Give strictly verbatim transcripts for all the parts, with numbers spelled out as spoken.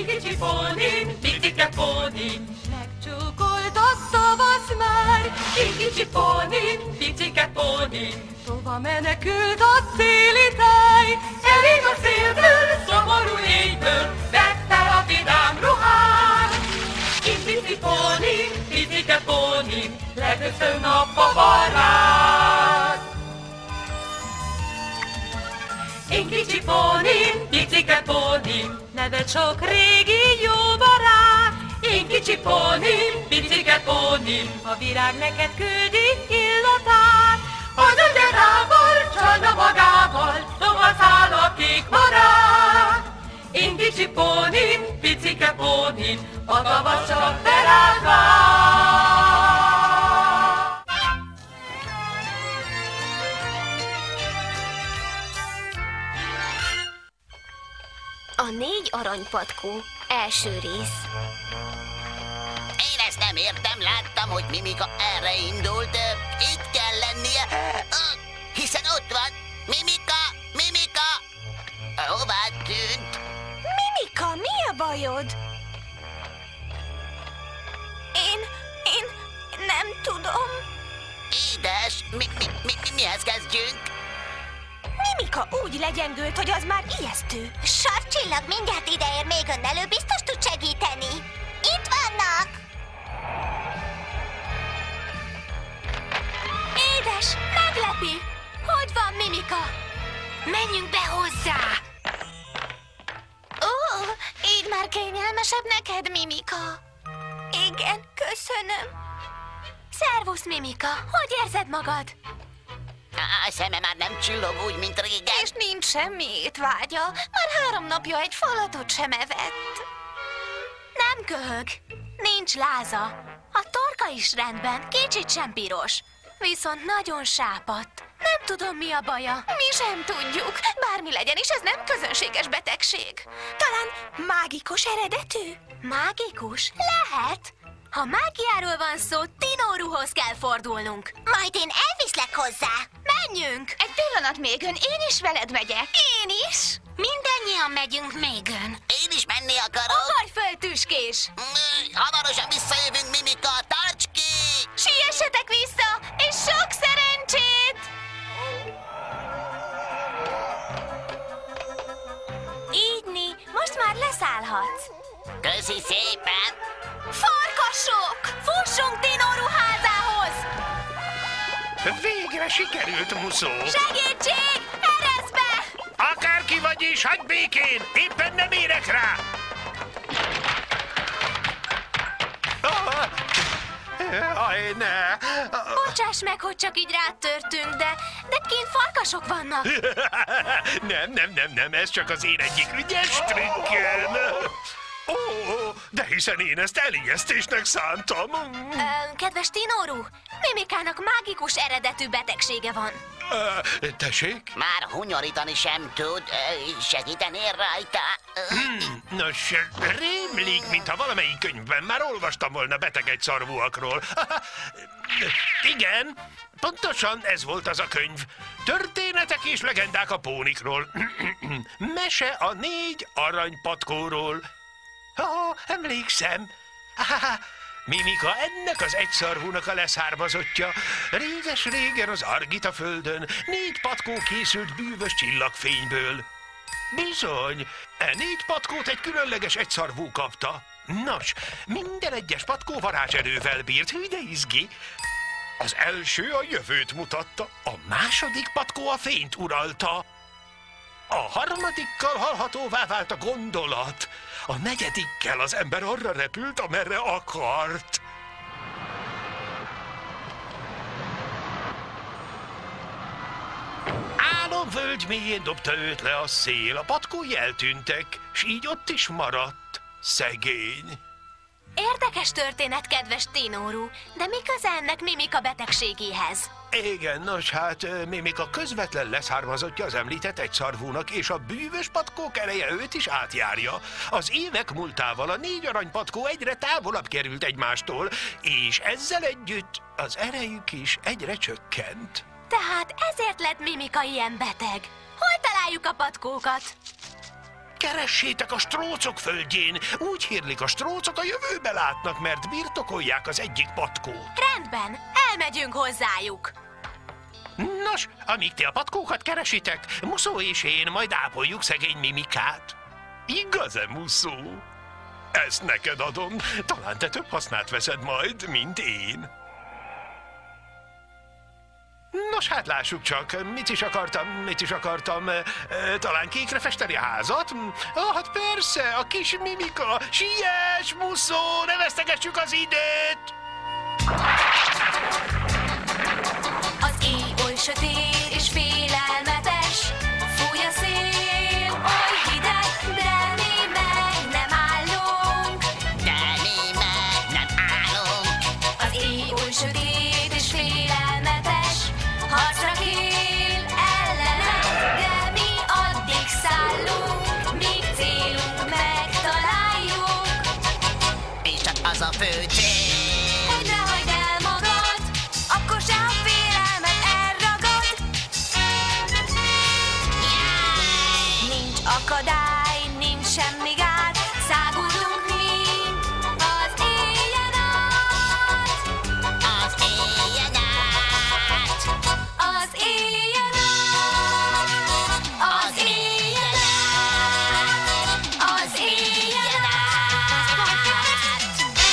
Én kicsi pónim, picike pónim, megcsókolt a szavasz már. Én kicsi pónim, picike pónim, tova menekült a téli táj. Elég a szélből, szomorú éjből, vette a vidám ruhát. Én pici pónim, picike pónim, leköszön napba barát. Én kicsi pónim, picike pónim, nevet sok régi jó barát. Én kicsi pónim, picike pónim, a virág neked küldi illatát. Az agyarával, csalna magával, tovaszáll a kék barát. Én kicsi pónim, picike pónim, a tavasz csak berád vár. A négy aranypatkó első rész. Én ezt nem értem, láttam, hogy Mimika erre indult. Itt kell lennie, hiszen ott van. Mimika, Mimika! Hová tűnt? Mimika, mi a bajod? Én, én nem tudom. Édes, mi, mi, mi, mi, mihez kezdjünk? Mimika úgy legyengült, hogy az már ijesztő. Sarcsillag mindjárt ideér, még önnel, ő biztos tud segíteni. Itt vannak! Édes, meglepi! Hogy van Mimika? Menjünk be hozzá! Ó, így már kényelmesebb neked, Mimika. Igen, köszönöm. Szervusz, Mimika, hogy érzed magad? A szeme már nem csillog úgy, mint régen. És nincs semmi étvágya. Már három napja egy falatot sem evett. Nem köhög, nincs láza. A torka is rendben, kicsit sem piros. Viszont nagyon sápadt. Nem tudom, mi a baja. Mi sem tudjuk. Bármi legyen is, ez nem közönséges betegség. Talán mágikus eredetű? Mágikus? Lehet. Ha mágiáról van szó, Tinóruhoz kell fordulnunk. Majd én elviszlek hozzá. Menjünk! Egy pillanat, Megan, én is veled megyek. Én is? Mindannyian megyünk, Megan. Én is menni akarok. Akarj föl, tüskés! Hamarosan visszajövünk, Mimika, tarts ki! Siessetek vissza, és sok szerencsét! Ígyni, most már leszállhatsz. Köszi szépen! Farkasok! Fussunk Tinóru házához! Végre sikerült, Muszó! Segítség! Ereszbe! Akárki vagy is, hagyd békén! Éppen nem érek rá! Aj, ne! Bocsáss meg, hogy csak így rád törtünk, de, de kint farkasok vannak. Nem, nem, nem, nem, ez csak az én egyik ügyes trükköm! Ó, de hiszen én ezt elijesztésnek szántam. Ö, kedves Tinóru, Mimikának mágikus eredetű betegsége van. Ö, tessék? Már hunyorítani sem tud. Segítenél rajta? Hmm, nos, rémlik, mintha valamelyik könyvben már olvastam volna beteg egyszarvúakról. Igen, pontosan ez volt az a könyv. Történetek és legendák a pónikról. Mese a négy aranypatkóról. Ha, emlékszem. Ha, Mimika ennek az egyszarvúnak a leszármazottja. Réges-régen az Argita földön négy patkó készült bűvös csillagfényből. Bizony, e négy patkót egy különleges egyszarvú kapta. Nos, minden egyes patkó varázserővel bírt, hű de izgi. Az első a jövőt mutatta, a második patkó a fényt uralta. A harmadikkal hallhatóvá vált a gondolat. A negyedikkel az ember arra repült, amerre akart. Álomvölgy mélyén dobta őt le a szél, a patkói eltűntek, s így ott is maradt, szegény. Érdekes történet, kedves Tinóru, de mi köze ennek Mimika betegségéhez? Igen, nos hát Mimika közvetlen leszármazottja az említett egyszarvúnak, és a bűvös patkók ereje őt is átjárja. Az évek múltával a négy aranypatkó egyre távolabb került egymástól, és ezzel együtt az erejük is egyre csökkent. Tehát ezért lett Mimika ilyen beteg. Hol találjuk a patkókat? keressétek a strócok földjén. Úgy hírlik, a strócok a jövőbe látnak, mert birtokolják az egyik patkót. Rendben, elmegyünk hozzájuk. Nos, amíg ti a patkókat keresitek, Muszó és én majd ápoljuk szegény Mimikát. Igaz-e, Muszó? Ezt neked adom. Talán te több hasznát veszed majd, mint én. Nos, hát lássuk csak, mit is akartam, mit is akartam. Talán kékre festeni a házat? Ah, hát persze, a kis Mimika. Siess, Muszó, ne vesztegessük az időt! Az éj oly sötét és félelmetes, fúj a szél, oly hideg, de mi meg nem állunk. De mi meg nem állunk. Az éj oly sötét és félelmetes, harcra kél ellene, de mi addig szállunk, míg célunk megtaláljuk. És csak az a fő cél, Hogy ne hagyd el magad, akkor se a félelmed elragad. Nincs akadály, nincs semmi gát, száguldunk mi az éjjel át. az éjjel át. Az éjjel át. Az éjjel át. Az éjjel át.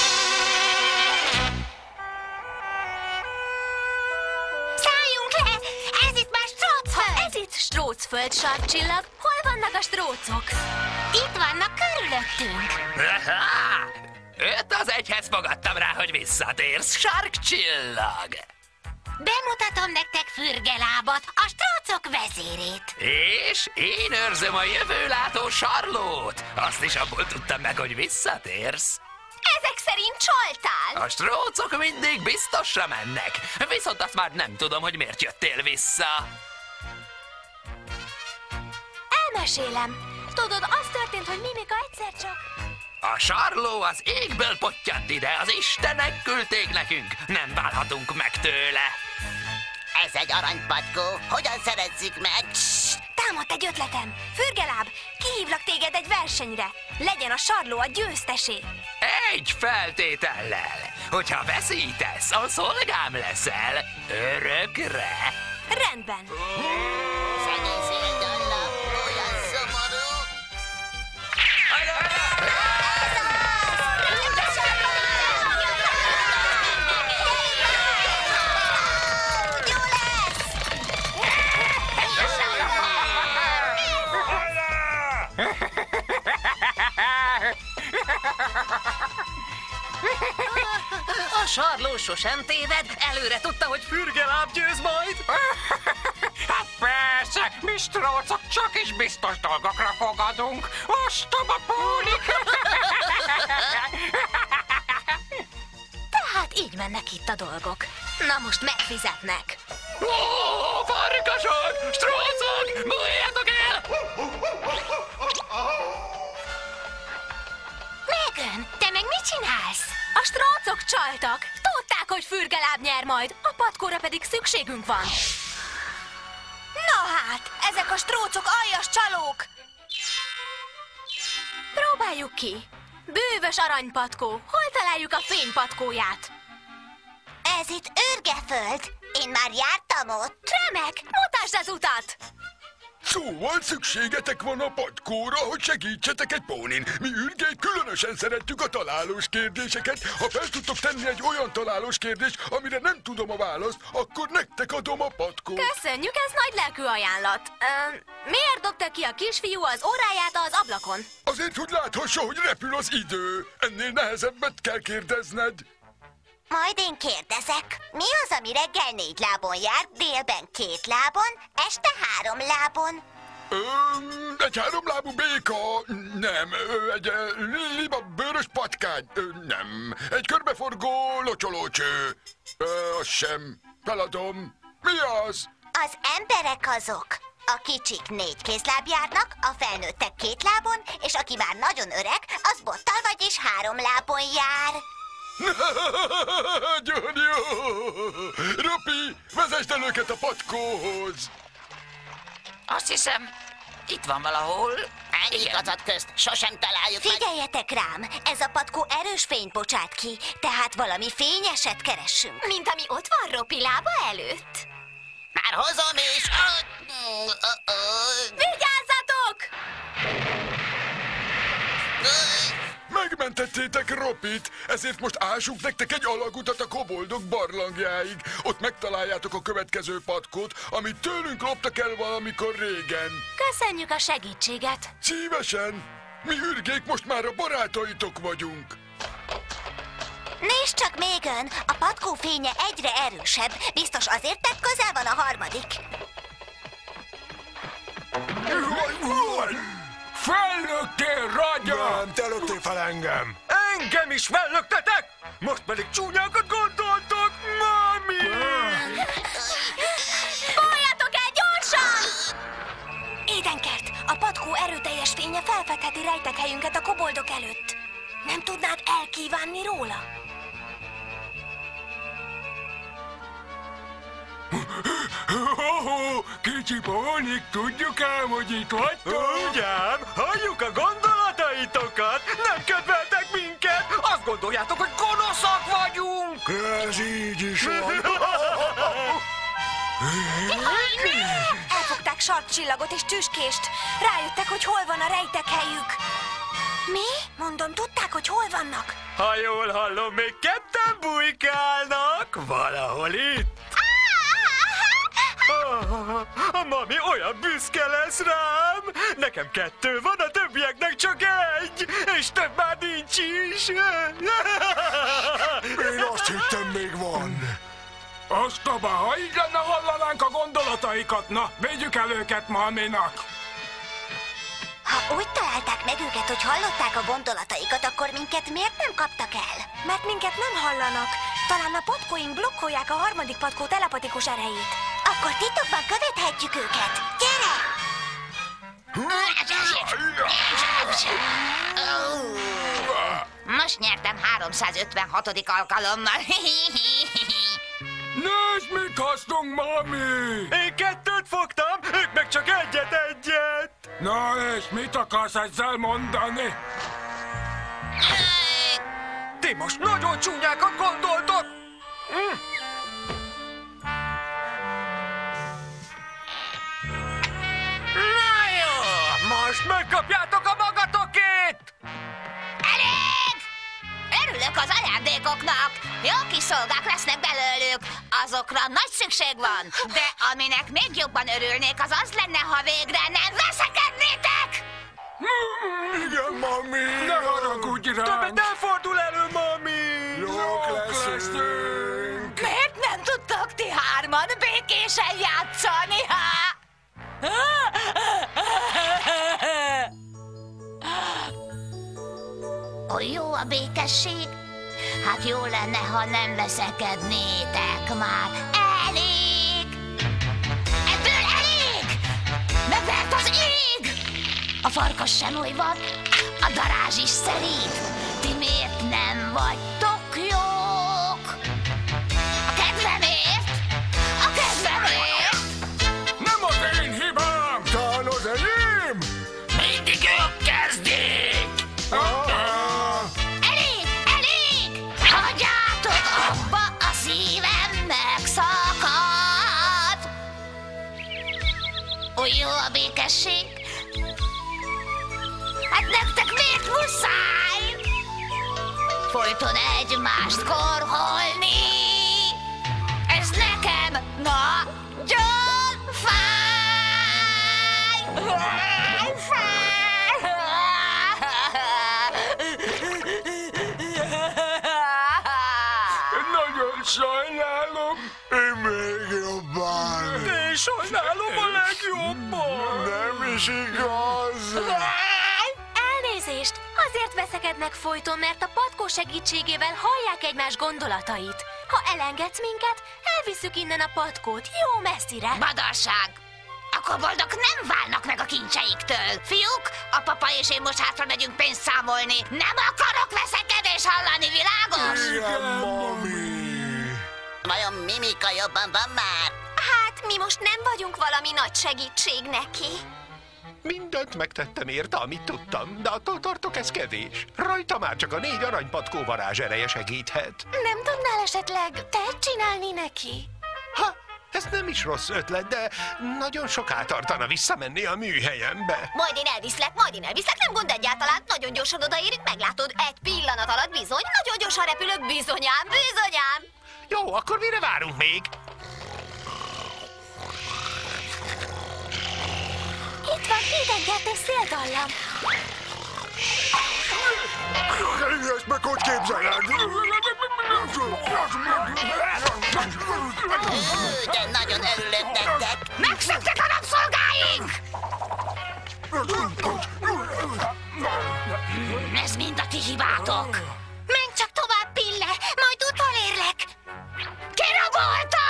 Szálljunk le! Ez itt már Strócföld! Ez itt Strócföld, sarkcsillag. Hol vannak a strócok? Itt vannak körülöttünk. Aha! Öt az egyhez fogadtam rá, hogy visszatérsz, sarkcsillag. Bemutatom nektek Fürgelábat, a strócok vezérét. És én őrzöm a jövőlátó Sarlót. Azt is abból tudtam meg, hogy visszatérsz. Ezek szerint csaltál. A strócok mindig biztosra mennek. Viszont azt már nem tudom, hogy miért jöttél vissza. Elmesélem. Tudod, az történt, hogy Mimika egyszer csak... A Sarló az égből pottyant ide, az istenek küldték nekünk. Nem válhatunk meg tőle. Ez egy aranypatkó. Hogyan szerezzük meg? Támadt egy ötletem. Fürgeláb, kihívlak téged egy versenyre. Legyen a Sarló a győztesé. Egy feltétellel. Hogyha veszítesz, a szolgám leszel. Örökre. Rendben. Szegény széldalla, olyan szomorú. Jó lesz! A Sarló sosem téved, előre tudta, hogy Fürgeláb győz majd. Hát persze, mi strócok csak is biztos dolgokra fogadunk. Ostoba pónik! Tehát így mennek itt a dolgok. Na most megfizetnek. Ó, farkasok! Strócok! Múljatok el! Megan, te meg mit csinálsz? A strócok csaltak. Tudták, hogy Fürgeláb nyer majd, a patkóra pedig szükségünk van. Na hát, ezek a strócok aljas csalók! Próbáljuk ki. Bővös aranypatkó, hol találjuk a fénypatkóját? Ez itt Ürgeföld. Én már jártam ott. Remek, mutasd az utat! Szóval szükségetek van a patkóra, hogy segítsetek egy pónin. Mi ürgék különösen szeretjük a találós kérdéseket. Ha fel tudtok tenni egy olyan találós kérdést, amire nem tudom a választ, akkor nektek adom a patkót. Köszönjük, ez nagy lelkű ajánlat. Ö, miért dobta ki a kisfiú az óráját az ablakon? Azért, hogy láthassa, hogy repül az idő. Ennél nehezebbet kell kérdezned. Majd én kérdezek. Mi az, ami reggel négy lábon jár, délben két lábon, este három lábon? Ö, egy háromlábú béka, nem. Ö, egy ö, liba bőrös patkány, ö, nem. Egy körbeforgó locsolócső, ö, az sem. Feladom. Mi az? Az emberek azok. A kicsik négy kézláb járnak, a felnőttek két lábon, és aki már nagyon öreg, az bottal vagyis három lábon jár. Nagyon jó! Ropi, vezesd el őket a patkóhoz! Azt hiszem, itt van valahol. Hány igazat közt? Sosem találjuk meg. Figyeljetek rám, ez a patkó erős fényt bocsát ki, tehát valami fényeset keressünk. Mint ami ott van Ropi lába előtt. Már hozom is. Oh, oh, oh. Vigyázzatok! Megmentettétek Ropit, ezért most ásunk nektek egy alagutat a koboldok barlangjáig. Ott megtaláljátok a következő patkót, amit tőlünk loptak el valamikor régen. Köszönjük a segítséget. Szívesen! Mi ürgék most már a barátaitok vagyunk. Nézd csak, Megan, a patkó fénye egyre erősebb. Biztos azért, mert közel van a harmadik. Fellöktél, ragya! Nem, te löktél fel engem! Engem is fellöktetek? Most pedig csúnyákat gondoltok, mami! Fújjatok el gyorsan! Édenkert, a patkó erőteljes fénye felfedheti rejtek helyünket a koboldok előtt. Nem tudnád elkívánni róla? Oh, kicsi pónik, tudjuk ám, hogy itt vagytok? Ugyan, halljuk a gondolataitokat, nem kedveltek minket, azt gondoljátok, hogy gonoszak vagyunk! Ez így is van. Elfogták sarkcsillagot és tüskést. Rájöttek, hogy hol van a rejtek helyük. Mi? Mondom, tudták, hogy hol vannak? Ha jól hallom, még ketten bujkálnak valahol itt. Ah, a mami olyan büszke lesz rám! Nekem kettő van, a többieknek csak egy! És több már nincs is! Én azt hittem, még van. Ostoba, ha így lenne, hallanánk a gondolataikat! Na, védjük el őket maminak! Ha úgy találták meg őket, hogy hallották a gondolataikat, akkor minket miért nem kaptak el? Mert minket nem hallanak. Talán a patkóink blokkolják a harmadik patkó telepatikus erejét. Akkor titokban követhetjük őket. Gyere! Most nyertem háromszázötvenhatodik alkalommal. Nézd, mit hoztunk, mami! Én kettőt fogtam, ők meg csak egyet-egyet! Na, és mit akarsz ezzel mondani? Ti most nagyon csúnyákat gondoltok! Hm. Na jó, most megkapjátok a magatokét! Elég! Örülök az ajándékoknak. Jó kis szolgák lesznek belőlük. Azokra nagy szükség van. De aminek még jobban örülnék, az az lenne, ha végre nem veszekednétek! Igen, mami. Ne haragudj ránk! Többet nem fordul elő, mami! Jók leszünk. Miért nem tudtok ti hárman békésen játszani, ha? Ó, jó a békesség. Hát jó lenne, ha nem veszekednétek már. Elég! Ebből elég! Megvert az ég! A farkas sem oly van, a darázs is szerint. Ti miért nem vagytok jók? A kedvemért! A kedvemért! Nem az én hibám! Talán az enyém? Mindig ők kezdik! Elég! Elég! Hagyjátok abba, a szívem megszakad! Ó, jó a békesség! Hát nektek miért muszáj? Folyton egymást korholni! Ez nekem nagyon fáj! Nagyon sajnálom! Én még jobban. Én sajnálom a legjobban! Nem is igaz. Elnézést! Azért veszekednek folyton, mert a patkó segítségével hallják egymás gondolatait. Ha elengedsz minket, elviszük innen a patkót jó messzire. Badarság! A koboldok nem válnak meg a kincseiktől. Fiúk, a papa és én most hátra megyünk pénzt számolni. Nem akarok veszekedés hallani, világos? Igen, mami. Vajon Mimika jobban van már? Hát, mi most nem vagyunk valami nagy segítség neki. Mindent megtettem érte, amit tudtam, de attól tartok, ez kevés. Rajta már csak a négy aranypatkó varázs ereje segíthet. Nem tudnál esetleg te csinálni neki? Ha, ez nem is rossz ötlet, de nagyon soká tartana visszamenni a műhelyembe. Majd én elviszlek, majd én elviszlek, nem gond egyáltalán. Nagyon gyorsan odaérünk, meglátod, egy pillanat alatt bizony. Nagyon gyorsan repülök, bizonyám, bizonyám. Jó, akkor mire várunk még? Itt van mindenkertes széldallam. Ezt meg hogy képzeled? De nagyon örülök nektek. Megszöktek a rabszolgáink! Ez mind a ti hibátok. Menj csak tovább, Pille, majd utolérlek. Kiragoltak!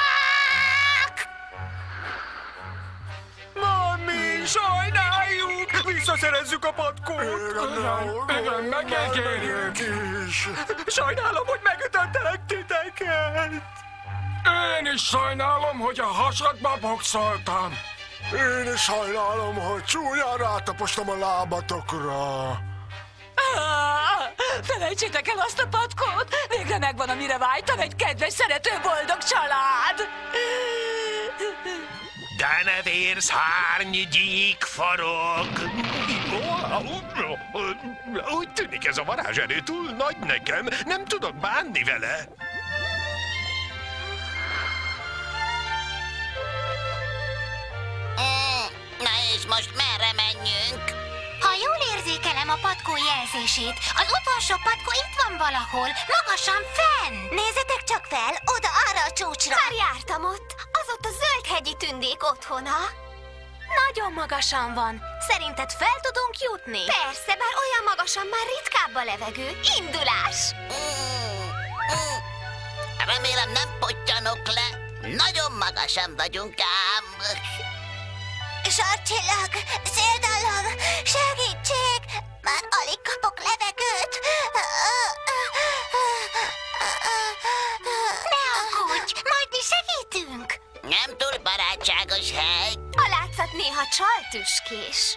Mami, sajnáljuk! Visszaszerezzük a patkót! Igen, megígérjük. Sajnálom, hogy megütöttelek titeket! Én is sajnálom, hogy a hasadba boxoltam. Én is sajnálom, hogy csúnyán rátapostam a lábatokra. Ah, felejtsétek el azt a patkót! Végre megvan, amire vágytam, egy kedves, szerető, boldog család! Denevér szárny gyík farok. Úgy tűnik, ez a varázserő túl nagy nekem. Nem tudok bánni vele. Na és most merre menjünk? Ha jól érzékelem a patkó jelzését, az utolsó patkó itt van valahol, magasan fenn. Nézzetek csak fel, oda arra a csúcsra. Már jártam ott. Az ott a zöldhegyi tündék otthona. Nagyon magasan van. Szerinted fel tudunk jutni? Persze, bár olyan magasan már ritkább a levegő. Indulás! Mm, mm. Remélem nem pottyanok le. Nagyon magasan vagyunk ám. Sarcsillag, széldalom, segítség! Már alig kapok levegőt. Ne aggódj, majd mi segítünk. Nem túl barátságos hely. A látszat néha csaltüskés.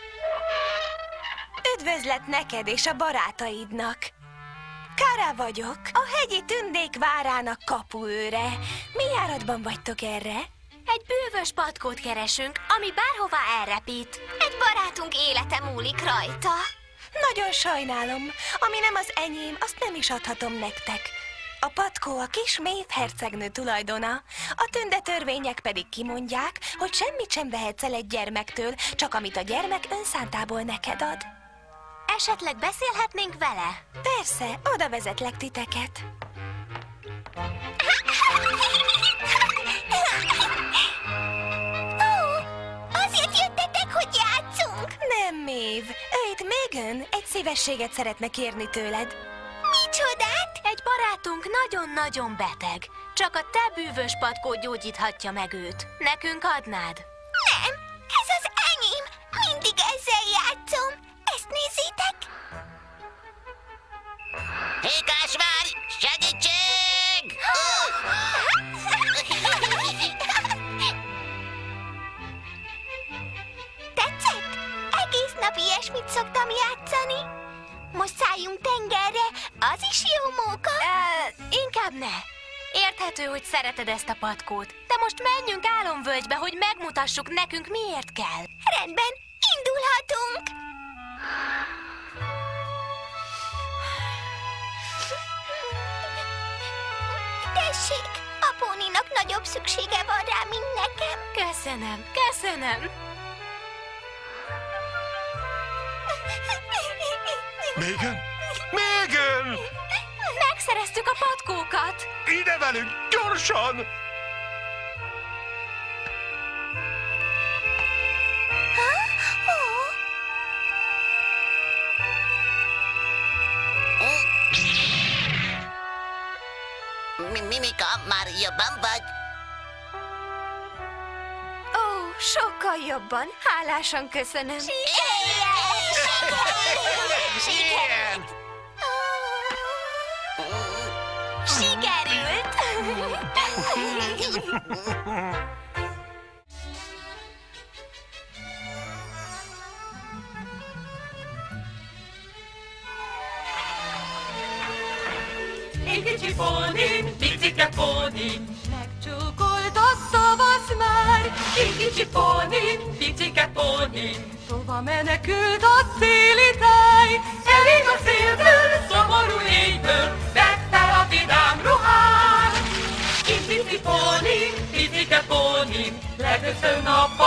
Üdvözlet neked és a barátaidnak. Kárá vagyok, a hegyi tündék várának kapuőre. Mi járatban vagytok erre? Egy bővös patkót keresünk, ami bárhová elrepít. Egy barátunk élete múlik rajta. Nagyon sajnálom, ami nem az enyém, azt nem is adhatom nektek. A patkó a kis Maeve hercegnő tulajdona, a tündetörvények pedig kimondják, hogy semmit sem vehetsz el egy gyermektől, csak amit a gyermek önszántából neked ad. Esetleg beszélhetnénk vele? Persze, oda vezetlek titeket. Ó, azért jöttetek, hogy játszunk? Nem, Maeve. Ő itt Megan egy szívességet szeretne kérni tőled. Micsodát? Egy barátunk nagyon-nagyon beteg. Csak a te bűvös patkód gyógyíthatja meg őt. Nekünk adnád? Nem, ez az enyém. Mindig ezzel játszom. Ezt nézzétek. Hékás, várj! Segítség! Tetszett? Egész nap ilyesmit szoktam játszani. Most szálljunk tengerre, az is jó móka. Uh, inkább ne. Érthető, hogy szereted ezt a patkót, de most menjünk álomvölgybe, hogy megmutassuk nekünk, miért kell. Rendben, indulhatunk. Tessék, a póninak nagyobb szüksége van rá, mint nekem. Köszönöm, köszönöm. Megan? Megan! Megszereztük a patkókat. Ide velünk, gyorsan! Mimika, már jobban vagy? Ó, sokkal jobban. Hálásan köszönöm. Sikerült! Sikerült! én kicsi pónim, picike pónim. Megcsókolt a szavasz már, én kicsi pónim, picike pónim. Hova menekült a téli táj, elég a szélből, szomorú égből, vedd fel a vidám ruhát. Én pici pónim, picike pónim, legőszön a